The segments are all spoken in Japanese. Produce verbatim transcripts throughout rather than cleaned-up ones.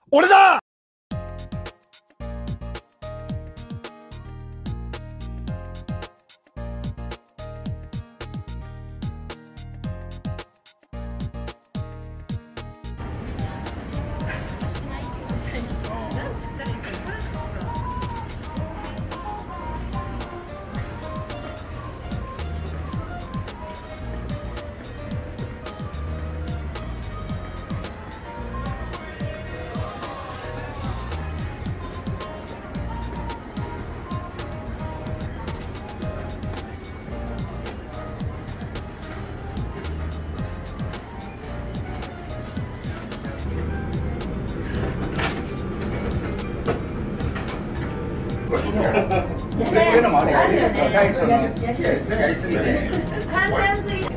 俺だ。 そういうのもあるよね。大将のやりすぎて。簡単すぎて。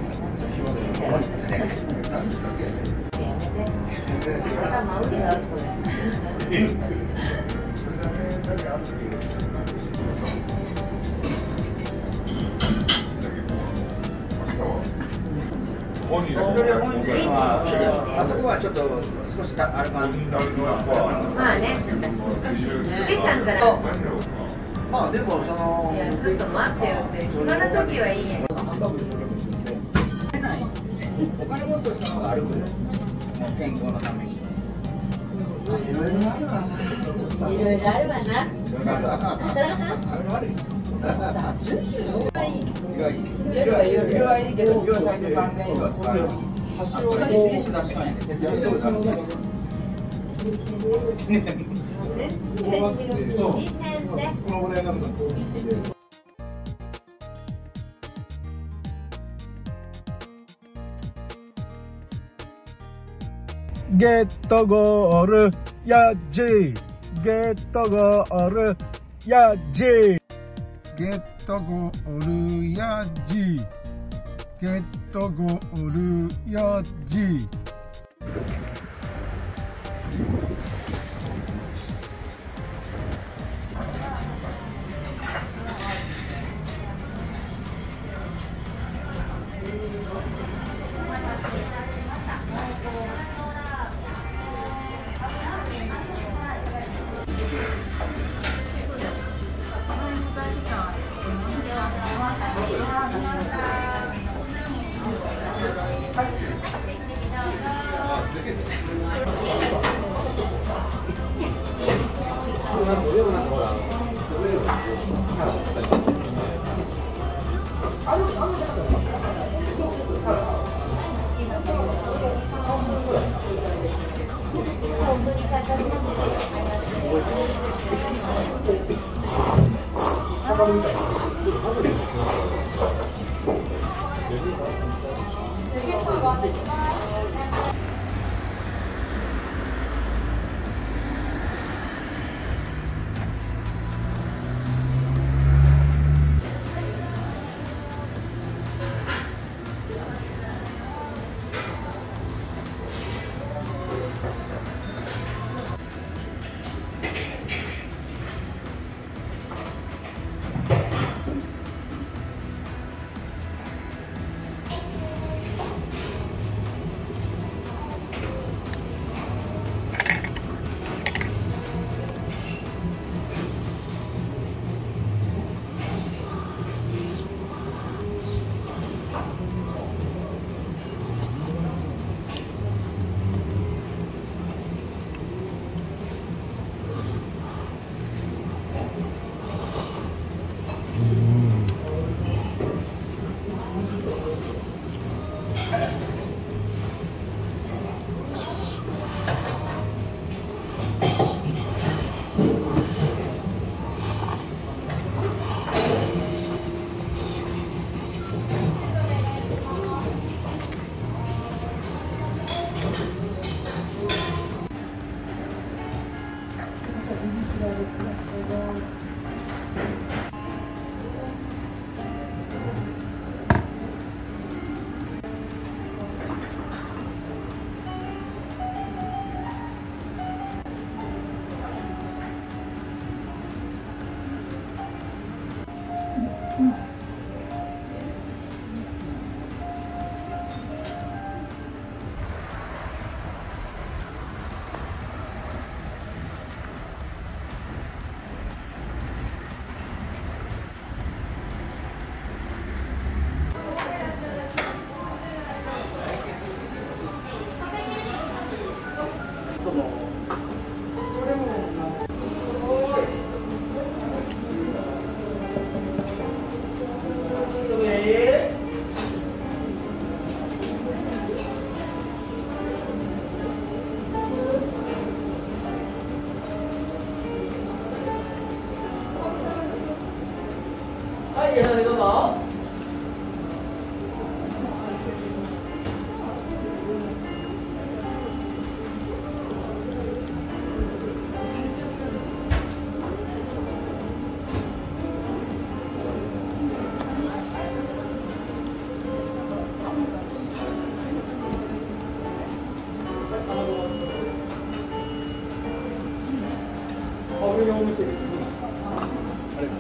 頭打っちゃうそれ。あそこはちょっと少しあるかな。まあね。月さんから。まあでもそのいやちょっと待ってよって暇な時はいいやん。お金持ってる人が歩くよ。もう健康のために。いろいろあるわな。いろいろあるわな。夜は夜。夜はいいけど夜は最低三千以上は使う。あ、これにリスト出してこないんで設定してください。 ゲットゴールやっじー。ゲットゴールやっじー。ゲットゴールやっじー。ゲットゴールやっじー。 もそれもはい、どうぞ。上のお店で。あれ。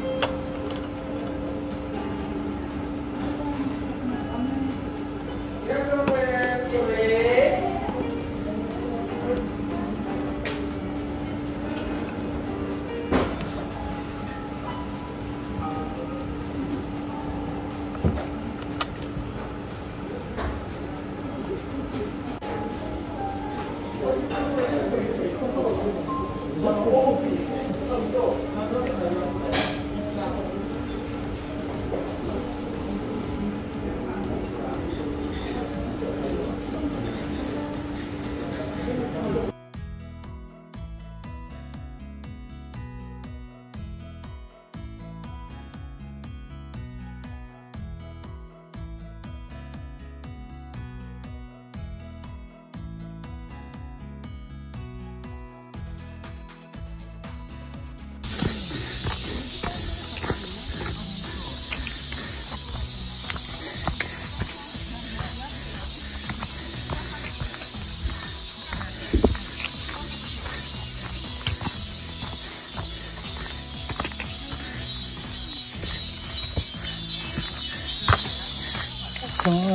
ます。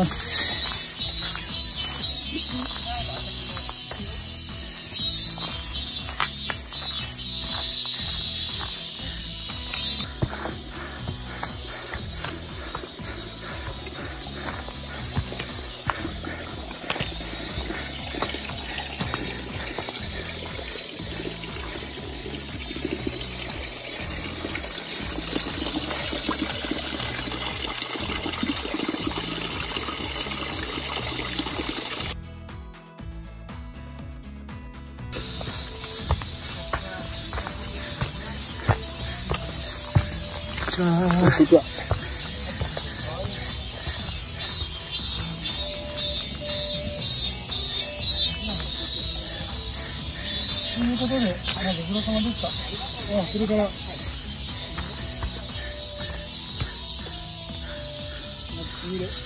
こんにちは。ということで、あ、ご苦労様でした。あ、それから。見れ。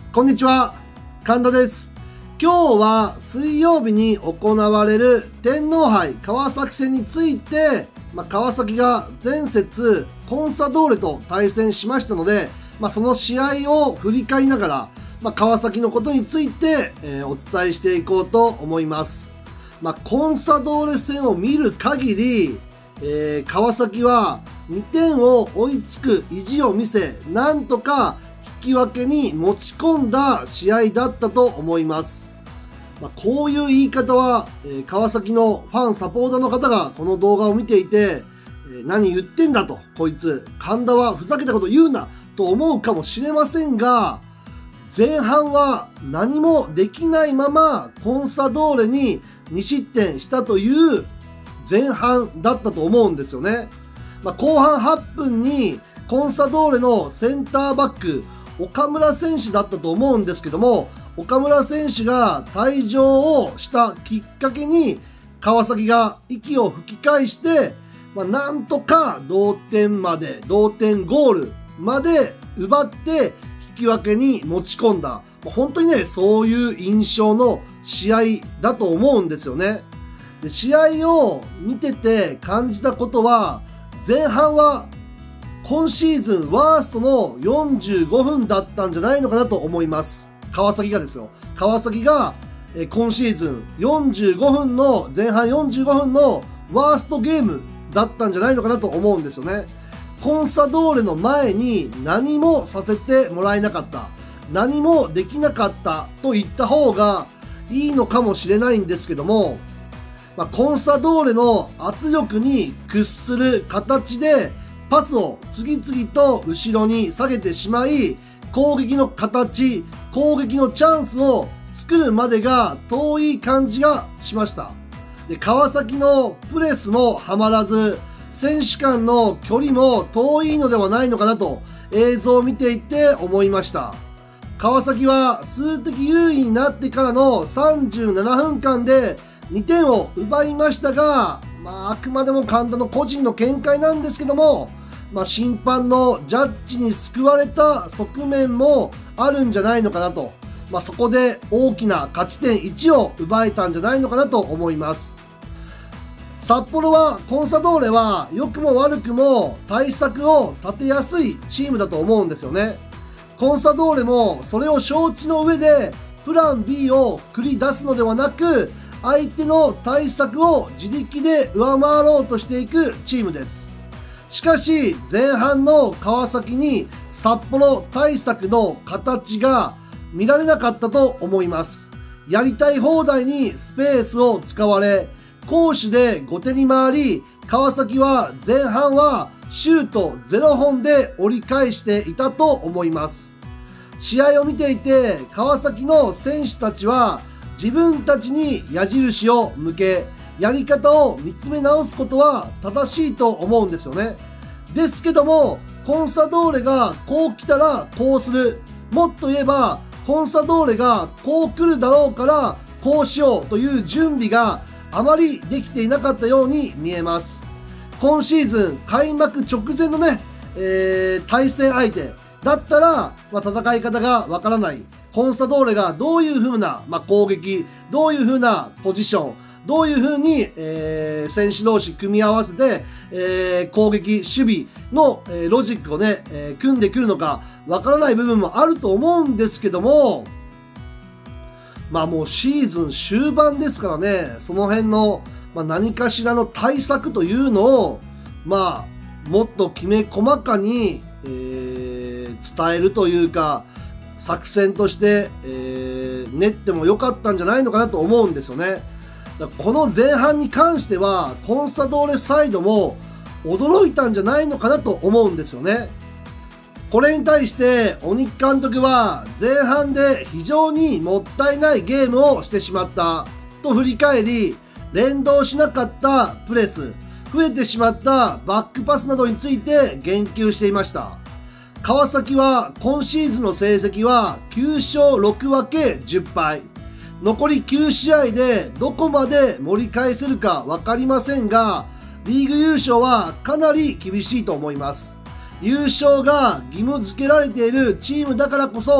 こんにちは、神田です。今日は水曜日に行われる天皇杯川崎戦について、まあ、川崎が前節コンサドーレと対戦しましたので、まあ、その試合を振り返りながら、まあ、川崎のことについて、えー、お伝えしていこうと思います。まあ、コンサドーレ戦を見る限り、えー、川崎はにてんを追いつく意地を見せ、なんとか引き分けに持ち込んだ試合だったと思います。まあ、こういう言い方は、えー、川崎のファン、サポーターの方がこの動画を見ていて、えー、何言ってんだと、こいつ、神田はふざけたこと言うなと思うかもしれませんが、前半は何もできないままコンサドーレにに失点したという前半だったと思うんですよね。まあ、後半はっぷんにコンサドーレのセンターバック、岡村選手だったと思うんですけども、岡村選手が退場をしたきっかけに川崎が息を吹き返して、まあ、なんとか同点まで、同点ゴールまで奪って引き分けに持ち込んだ。本当にね、そういう印象の試合だと思うんですよね。で、試合を見てて感じたことは、前半は今シーズンワーストのよんじゅうごふんだったんじゃないのかなと思います。川崎がですよ。川崎がえ今シーズンよんじゅうごふんの、前半よんじゅうごふんのワーストゲームだったんじゃないのかなと思うんですよね。コンサドーレの前に何もさせてもらえなかった。何もできなかったと言った方がいいのかもしれないんですけども、まあ、コンサドーレの圧力に屈する形でパスを次々と後ろに下げてしまい、攻撃の形、攻撃のチャンスを作るまでが遠い感じがしました。で、川崎のプレスもはまらず、選手間の距離も遠いのではないのかなと映像を見ていて思いました。川崎は数的優位になってからのさんじゅうななふんかんでにてんを奪いましたが、まあ、あくまでも神田の個人の見解なんですけども、まあ、審判のジャッジに救われた側面もあるんじゃないのかなと、まあ、そこで大きな勝ち点いちを奪えたんじゃないのかなと思います。札幌は、コンサドーレは良くも悪くも対策を立てやすいチームだと思うんですよね。コンサドーレもそれを承知の上でプラン ビー を繰り出すのではなく、相手の対策を自力で上回ろうとしていくチームです。しかし前半の川崎に札幌対策の形が見られなかったと思います。やりたい放題にスペースを使われ、攻守で後手に回り、川崎は前半はシュートゼロほんで折り返していたと思います。試合を見ていて川崎の選手たちは自分たちに矢印を向け、やり方を見つめ直すことは正しいと思うんですよね。ですけども、コンサドーレがこう来たらこうする。もっと言えば、コンサドーレがこう来るだろうからこうしようという準備があまりできていなかったように見えます。今シーズン開幕直前のね、えー、対戦相手だったら、まあ、戦い方がわからない。コンサドーレがどういう風な、まあ、攻撃、どういう風なポジション、どういう風に、えー、選手同士組み合わせて、えー、攻撃、守備の、えー、ロジックをね、えー、組んでくるのかわからない部分もあると思うんですけども、まあもうシーズン終盤ですからね、その辺の、まあ、何かしらの対策というのを、まあ、もっときめ細かに、えー、伝えるというか、作戦として、えー、練ってもよかったんじゃないのかなと思うんですよね。だからこの前半に関しては、コンサドーレサイドも驚いたんじゃないのかなと思うんですよね。これに対して鬼木監督は前半で非常にもったいないゲームをしてしまったと振り返り、連動しなかったプレス、増えてしまったバックパスなどについて言及していました。川崎は今シーズンの成績はきゅうしょうろくわけじゅっぱい。残りきゅうしあいでどこまで盛り返せるかわかりませんが、リーグ優勝はかなり厳しいと思います。優勝が義務付けられているチームだからこそ、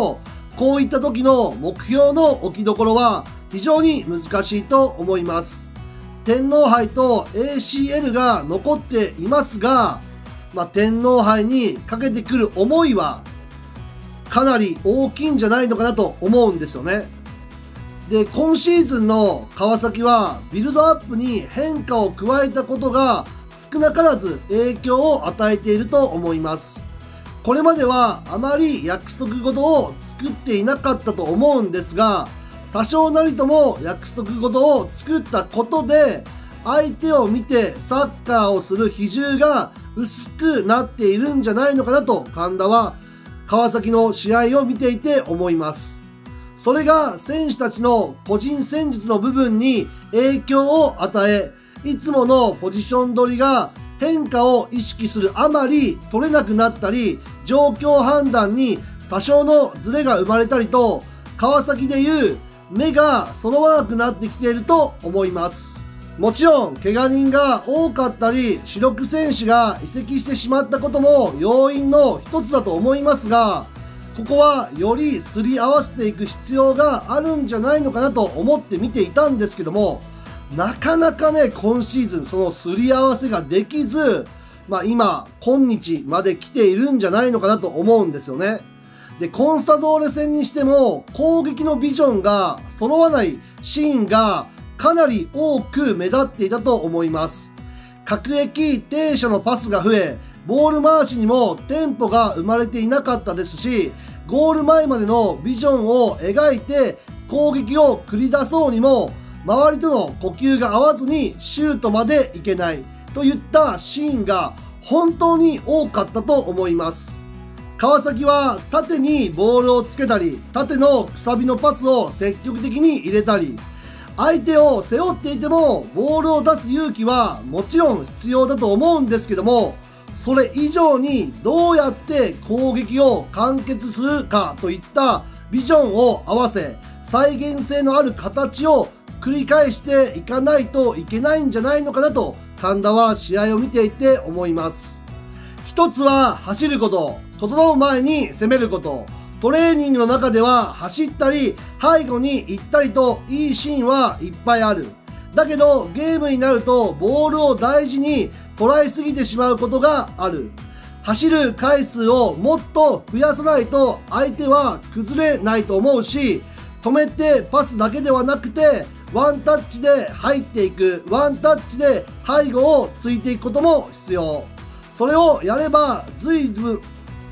こういった時の目標の置きどころは非常に難しいと思います。天皇杯と エーシーエル が残っていますが、まあ、天皇杯にかけてくる思いはかなり大きいんじゃないのかなと思うんですよね。で、今シーズンの川崎はビルドアップに変化を加えたことが少なからず影響を与えていると思います。これまではあまり約束事を作っていなかったと思うんですが、多少なりとも約束事を作ったことで相手を見てサッカーをする比重が薄くなっているんじゃないのかなと神田は川崎の試合を見ていて思います。それが選手たちの個人戦術の部分に影響を与え、いつものポジション取りが変化を意識するあまり取れなくなったり、状況判断に多少のズレが生まれたりと、川崎でいう目が揃わなくなってきていると思います。もちろん怪我人が多かったり主力選手が移籍してしまったことも要因の一つだと思いますが、ここはよりすり合わせていく必要があるんじゃないのかなと思って見ていたんですけども、なかなかね今シーズンそのすり合わせができず、まあ、今今日まで来ているんじゃないのかなと思うんですよね。で、コンサドーレ戦にしても攻撃のビジョンが揃わないシーンがかなり多く目立っていたと思います。各駅停車のパスが増え、ボール回しにもテンポが生まれていなかったですし、ゴール前までのビジョンを描いて攻撃を繰り出そうにも周りとの呼吸が合わずにシュートまでいけないといったシーンが本当に多かったと思います。川崎は縦にボールをつけたり、縦のくさびのパスを積極的に入れたり、相手を背負っていてもボールを出す勇気はもちろん必要だと思うんですけども、それ以上にどうやって攻撃を完結するかといったビジョンを合わせ、再現性のある形を繰り返していかないといけないんじゃないのかなと神田は試合を見ていて思います。一つは走ること、整う前に攻めること。トレーニングの中では走ったり背後に行ったりといいシーンはいっぱいある。だけどゲームになるとボールを大事に捉えすぎてしまうことがある。走る回数をもっと増やさないと相手は崩れないと思うし、止めてパスだけではなくてワンタッチで入っていく、ワンタッチで背後をついていくことも必要。それをやれば随分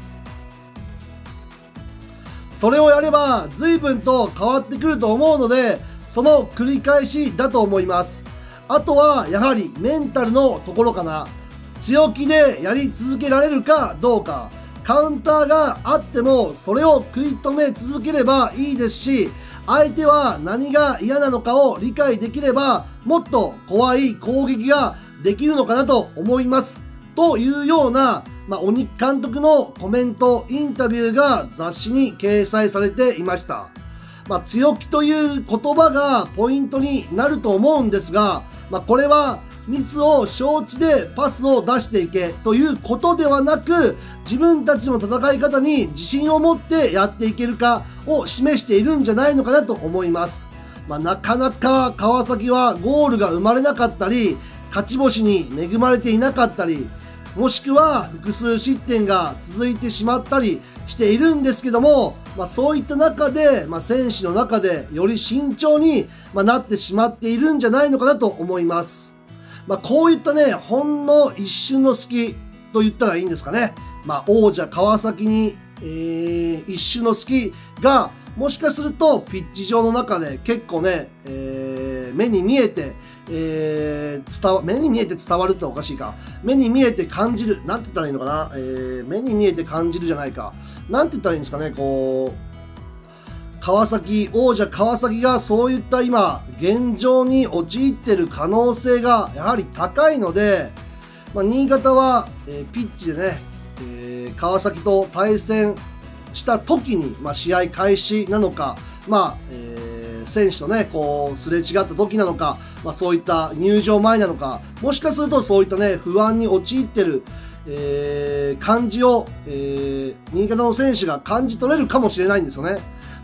それをやれば随分と変わってくると思うので、その繰り返しだと思います。あとはやはりメンタルのところかな。強気でやり続けられるかどうか。カウンターがあってもそれを食い止め続ければいいですし、相手は何が嫌なのかを理解できればもっと怖い攻撃ができるのかなと思いますというような、まあ、鬼木監督のコメントインタビューが雑誌に掲載されていました。まあ、強気という言葉がポイントになると思うんですが、まあ、これはミスを承知でパスを出していけということではなく、自分たちの戦い方に自信を持ってやっていけるかを示しているんじゃないのかなと思います。まあ、なかなか川崎はゴールが生まれなかったり、勝ち星に恵まれていなかったり、もしくは複数失点が続いてしまったりしているんですけども、まあ、そういった中で、まあ、選手の中でより慎重に、まあ、なってしまっているんじゃないのかなと思います。まあ、こういったね、ほんの一瞬の隙と言ったらいいんですかね。まあ、王者川崎に、えー、一瞬の隙が、もしかするとピッチ上の中で結構ね、えー、目に見えて、えー、伝わ、目に見えて伝わるっておかしいか。目に見えて感じる。なんて言ったらいいのかな。えー、目に見えて感じるじゃないか。なんて言ったらいいんですかね。こう、川崎、王者川崎がそういった今、現状に陥っている可能性がやはり高いので、まあ、新潟は、えー、ピッチでね、えー、川崎と対戦した時に、まあ、試合開始なのか、まあ、えー、選手とね、こう、すれ違った時なのか、まあ、そういった入場前なのか、もしかするとそういったね、不安に陥ってる、えー、感じを、えー、新潟の選手が感じ取れるかもしれないんですよね。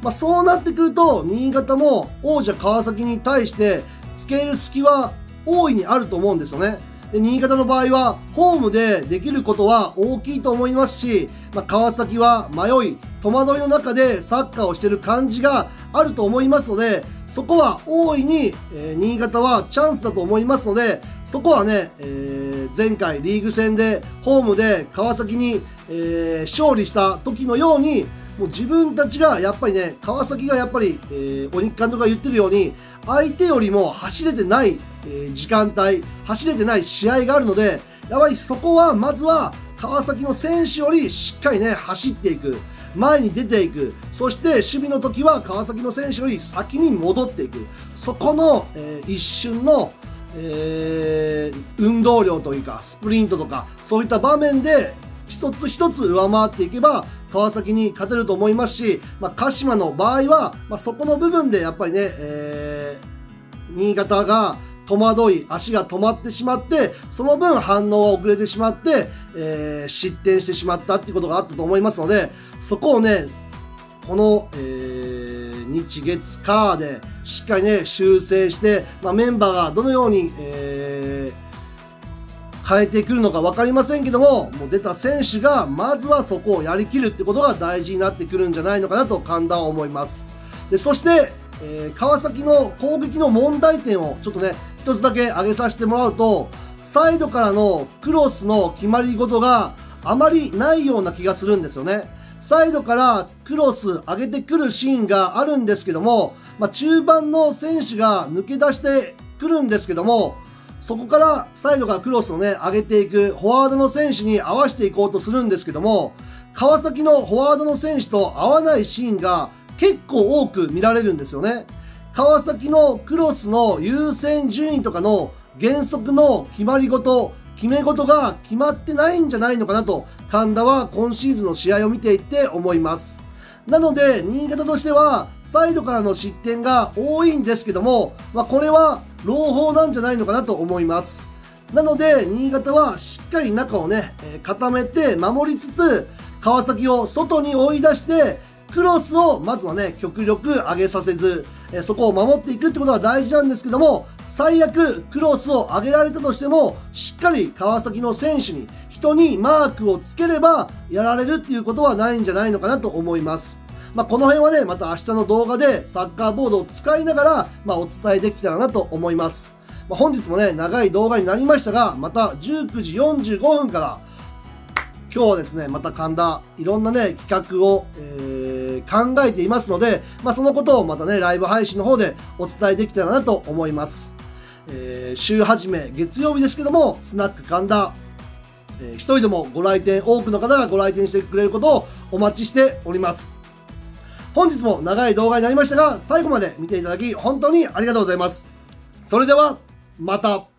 まあ、そうなってくると、新潟も王者川崎に対してつける隙は大いにあると思うんですよね。で、新潟の場合は、ホームでできることは大きいと思いますし、まあ、川崎は迷い、戸惑いの中でサッカーをしている感じがあると思いますので、そこは大いに、えー、新潟はチャンスだと思いますので、そこはね、えー、前回リーグ戦でホームで川崎に、えー、勝利した時のように、もう自分たちがやっぱりね、川崎がやっぱり、えー、鬼木監督が言ってるように、相手よりも走れてない、えー、時間帯、走れてない試合があるので、やっぱりそこはまずは川崎の選手よりしっかりね、走っていく。前に出ていく。そして守備の時は川崎の選手より先に戻っていく。そこの、えー、一瞬の、えー、運動量というか、スプリントとか、そういった場面で一つ一つ上回っていけば、川崎に勝てると思いますし、まあ、鹿島の場合は、まあ、そこの部分でやっぱりね、えー、新潟が戸惑い、足が止まってしまって、その分反応が遅れてしまって、えー、失点してしまったっていうことがあったと思いますので、そこをね、この、えー、日月火でしっかりね、修正して、まあ、メンバーがどのように、えー変えてくるのか分かりませんけども、もう出た選手がまずはそこをやりきるってことが大事になってくるんじゃないのかなと神田は思います。で、そして、えー、川崎の攻撃の問題点をちょっとね、一つだけ挙げさせてもらうと、サイドからのクロスの決まり事があまりないような気がするんですよね。サイドからクロス上げてくるシーンがあるんですけども、まあ、中盤の選手が抜け出してくるんですけども、そこからサイドからクロスをね、上げていく、フォワードの選手に合わせていこうとするんですけども、川崎のフォワードの選手と合わないシーンが結構多く見られるんですよね。川崎のクロスの優先順位とかの原則の決まり事、決め事が決まってないんじゃないのかなと、神田は今シーズンの試合を見ていって思います。なので、新潟としては、サイドからの失点が多いんですけども、まあ、これは朗報なんじゃないのかなと思います。なので、新潟はしっかり中をね、えー、固めて守りつつ、川崎を外に追い出して、クロスをまずはね、極力上げさせず、えー、そこを守っていくってことが大事なんですけども、最悪クロスを上げられたとしても、しっかり川崎の選手に、人にマークをつければ、やられるっていうことはないんじゃないのかなと思います。まあ、この辺はね、また明日の動画でサッカーボードを使いながら、まあ、お伝えできたらなと思います。まあ、本日もね、長い動画になりましたが、またじゅうくじよんじゅうごふんから、今日はですね、また神田、いろんなね、企画を、えー、考えていますので、まあ、そのことをまたね、ライブ配信の方でお伝えできたらなと思います。えー、週始め、月曜日ですけども、スナック神田、えー、一人でもご来店、多くの方がご来店してくれることをお待ちしております。本日も長い動画になりましたが、最後まで見ていただき本当にありがとうございます。それでは、また。